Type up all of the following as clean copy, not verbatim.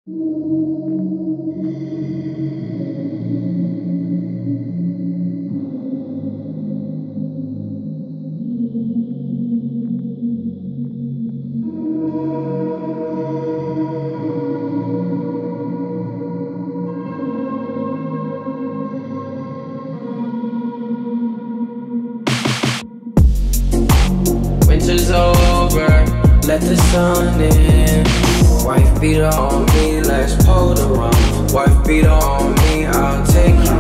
Winter's over, let the sun in. Wife beater on me, let's pull the rum. Wife beater on me, I'll take you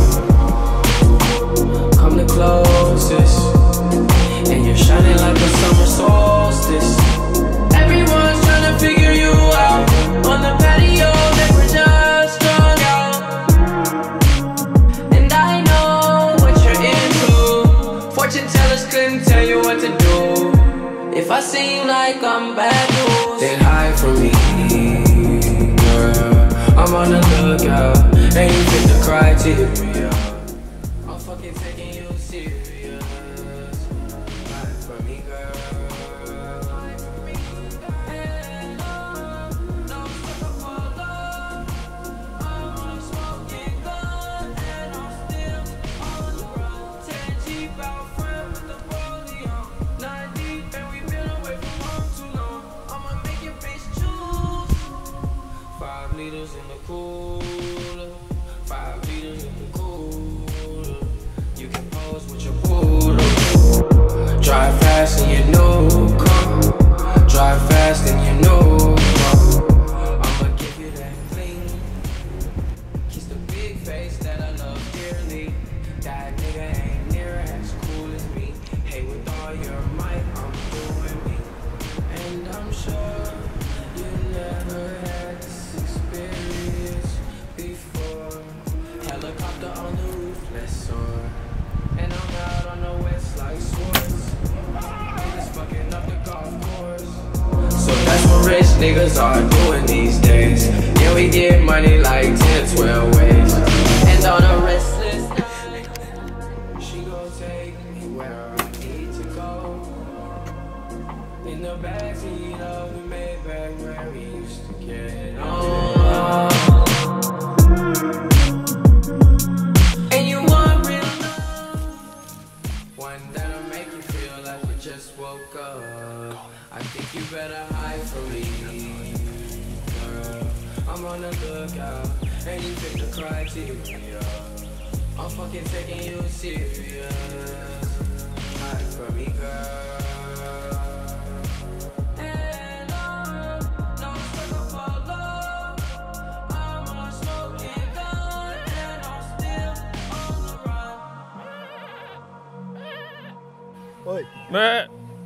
on. Come the closest, and you're shining like a summer solstice. Everyone's trying to figure you out. On the patio, they were just strung out. And I know what you're into. Fortune tellers couldn't tell you what to do. If I seem like I'm bad news, then hide from me, girl. I'm on the lookout, and you fit the criteria. I'm fucking taking you serious. Hide from me, girl. Hide from me, girl. And no, I'm stuck up for love. I'm on a smoking gun, and I'm still on the run. 10 Jeep out front with the rollie on. 9 deep, and we've been away from home too long. I'ma make your face choose. 5 liters in the cooler. 5 liters in the cooler. You can pose with your poodle. Drive fast and you know come. Drive fast and you know come. I'ma give you that fling. Kiss the big face that I love dearly. That nigga ain't near as cool as me. Hey, with all your might, I'm doing me. And I'm sure you never had this experience before. Helicopter on the roof, let's soar. And I'm out on the west like Swords. Niggas fucking up the golf course. So that's what rich niggas are doing these days. Yeah, we get money like 10 or 12 ways. And on a restless night, she gon' take me where I need to go. In the backseat of the Maybach where we used to get on. And you want real love, one that'll make you feel like you just woke up. I think you better hide from me, girl. I'm on the lookout, and you fit the criteria. I'm fucking taking you serious. Hide from me, girl. And no, I'm stuck up for love. I'm on a smoking gun, and I'm still on the run. Oi. Meh.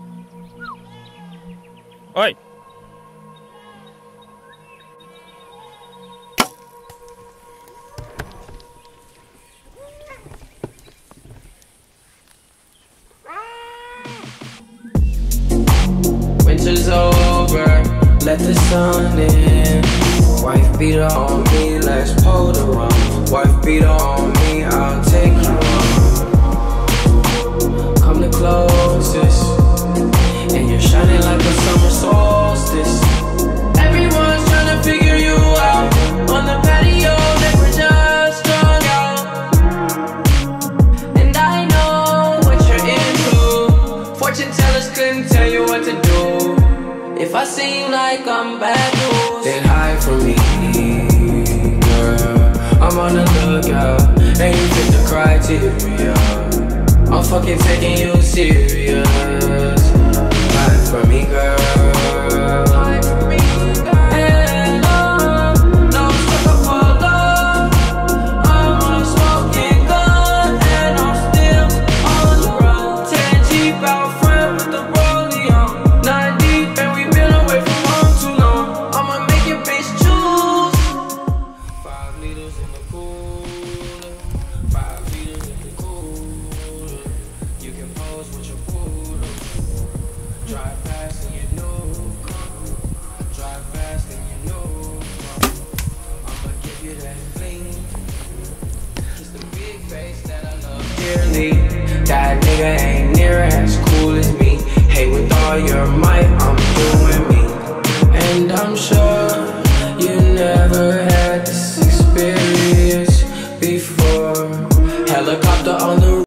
Oi. Winter's over, let the sun in. Wife beater on me, let's pull the rum. Wife beater on me, I'll take you on. Come the closest, and you're shining like a summer solstice. Everyone's trying to figure you out. On the patio, they were just strung out. And I know what you're into. Fortune tellers couldn't tell you what to do. If I seem like I'm bad news, then hide from me, girl. I'm on the lookout, and you fit the criteria. I'm fucking taking you serious. Hide from me, girl. Hide from me, girl. And no, I'm stuck up for love. I'm on a smoking gun, and I'm still on the run. 10 Jeep out front with the rollie on. 9 deep, and we've been away from home too long. I'ma make your face choose. 5 liters in the cooler. 5 liters in the cooler. You can pose with your poodle. Drive fast and you know come. Drive fast and you know come. I'ma give you that fling. Kiss the big face that I love dearly. That nigga ain't near as cool as me. Hey, with all your might, I'm doing me. And I'm sure you never had this experience before. Helicopter on the